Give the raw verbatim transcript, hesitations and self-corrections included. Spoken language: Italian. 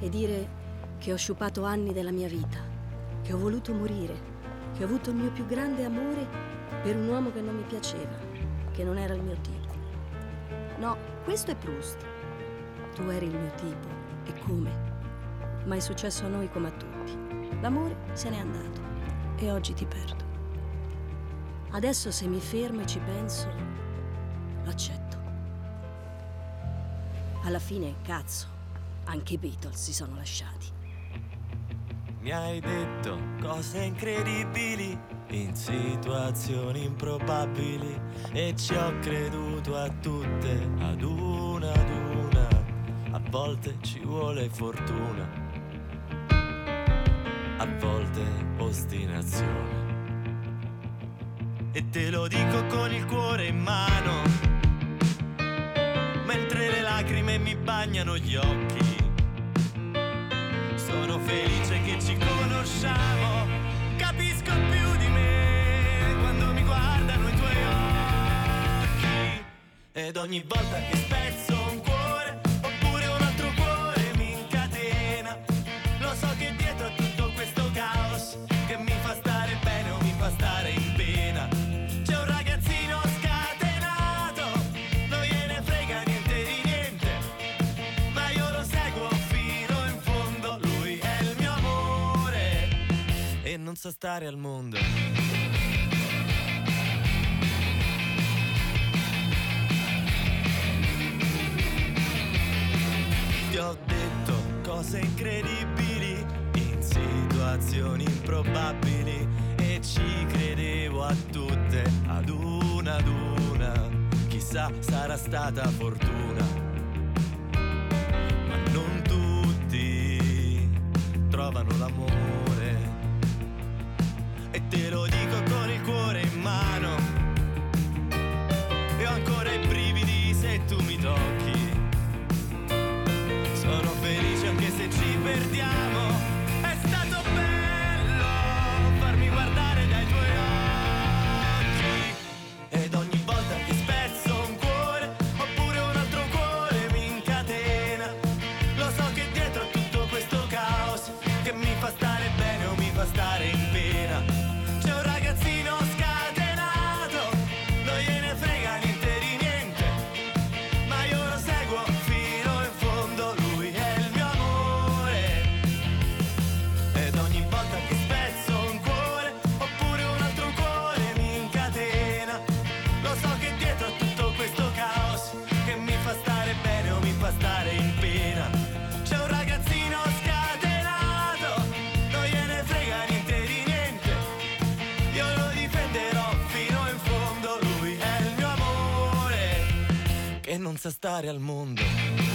e dire che ho sciupato anni della mia vita, che ho voluto morire, che ho avuto il mio più grande amore per un uomo che non mi piaceva, che non era il mio tipo. No, questo è Proust. Tu eri il mio tipo, e come? Ma è successo a noi come a tutti. L'amore se n'è andato e oggi ti perdo. Adesso se mi fermo e ci penso, l'accetto. Alla fine, cazzo, anche i Beatles si sono lasciati. Mi hai detto cose incredibili in situazioni improbabili e ci ho creduto a tutte, ad una ad una. A volte ci vuole fortuna, a volte ostinazione. E te lo dico con il cuore in mano, mentre le lacrime mi bagnano gli occhi. Sono felice che ci conosciamo, capisco più di me quando mi guardano i tuoi occhi. Ed ogni volta che spezzo un cuore, oppure un altro cuore mi incatena, lo so che dietro a tutto questo caos, che mi fa stare bene o mi fa stare in pena, c'è un ragazzino scatenato, non gliene frega niente di niente, ma io lo seguo fino in fondo, lui è il mio amore e non sa stare al mondo. Ti ho detto cose incredibili in situazioni improbabili e ci credevo a tutte, ad una ad una. Chissà, sarà stata fortuna, ma non tutti trovano l'amore. E te lo dico con il cuore in mano, e ho ancora i brividi se tu mi tocchi. Sono felice anche se ci perdiamo, è stato bello farmi guardare dai tuoi occhi. Ed ogni volta che spezzo un cuore, oppure un altro cuore mi incatena, lo so che dietro a tutto questo caos, che mi fa stare bene o mi fa stare in pena, c'è un ragazzino scatenato, non gliene frega niente di niente, ma io lo seguo fino in fondo, lui è il mio amore. Ed ogni volta che spezzo un cuore, oppure un altro cuore mi incatena, lo so che dietro a tutto questo caos, che mi fa stare bene o mi fa stare in pena, c'è un ragazzino scatenato, non gliene frega niente di niente, io lo difenderò fino in fondo, lui è il mio amore che non sa stare al mondo.